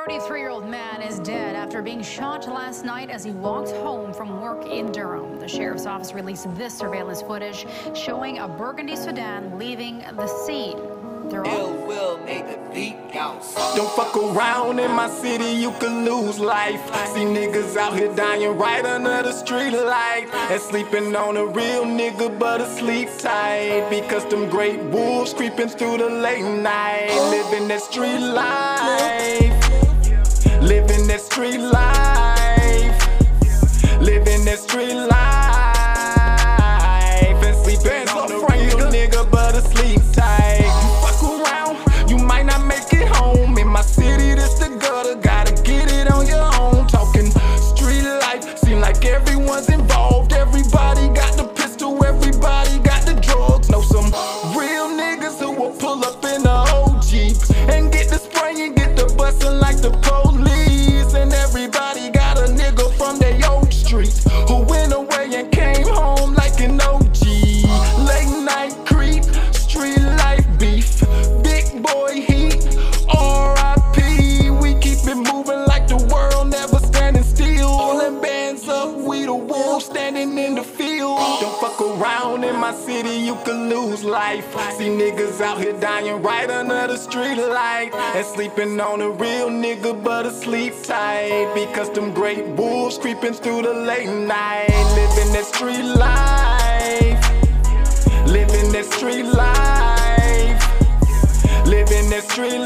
33-year-old man is dead after being shot last night as he walked home from work in Durham. The sheriff's office released this surveillance footage showing a burgundy sedan leaving the scene. Ill Will made the beat bounce. Don't fuck around in my city, you could lose life. See niggas out here dying right under the street light, and sleeping on a real nigga but asleep tight, because them great wolves creeping through the late night. Living that street life, living that street life, living that street life, and sleeping on a real nigga but asleep tight. You might not make it home. In my city, this the gutter. Gotta get it on your own. Talking street life, seem like everyone's involved. Everybody got the pistol, everybody got the drugs. Know some real niggas who will pull up in a old Jeep and get the spray and get the bustin' like the police. And everybody got a nigga from their old street who went away and came home like an OG. Late night creep, street life beef, boy heat, R.I.P. We keep it moving like the world never standing still. And bands up, we the wolves standing in the field. Don't fuck around in my city, you could lose life. See niggas out here dying right under the street light, and sleeping on a real nigga but asleep tight, because them great wolves creeping through the late night. Living that street life, living that street life, living that street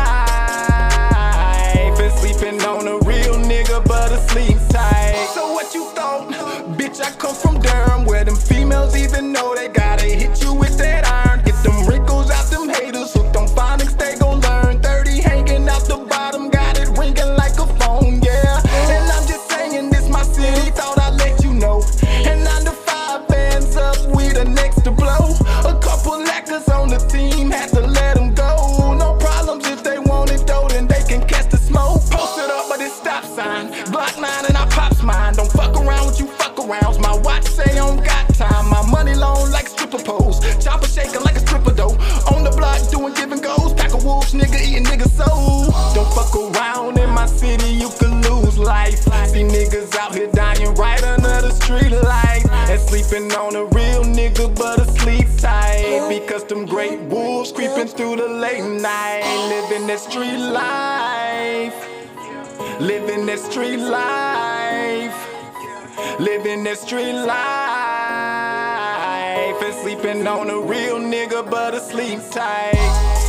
life, and sleeping on a real nigga but asleep tight. So what you thought? Bitch, I come from Durham, where them females even know they gotta hit you with that iron. Get them wrinkles out them haters, hooked on phonics, they gon' learn. 30 hanging out the bottom, got it ringing like a phone, yeah. And I'm just saying, this my city, thought I'd let you know. And 9 to 5 bands up, we the next to blow. A couple lackers on the team, had to let them go. No problems if they want it though, then they can catch the smoke. Post it up by this stop sign, block 9 and I pops mine. Don't fuck around with you fuck arounds. My watch say I don't got time. My money long like stripper pose, chopper shaking like a stripper though. On the block doing give and goes, pack of wolves, nigga eating nigga soul. Don't fuck around in my city, you could lose life. See niggas out here dying right under the street light, and sleeping on a real nigga but asleep tight, because them great wolves creeping through the late night. Living that street life, living that street life, living that street life, and sleeping on a real nigga but asleep tight.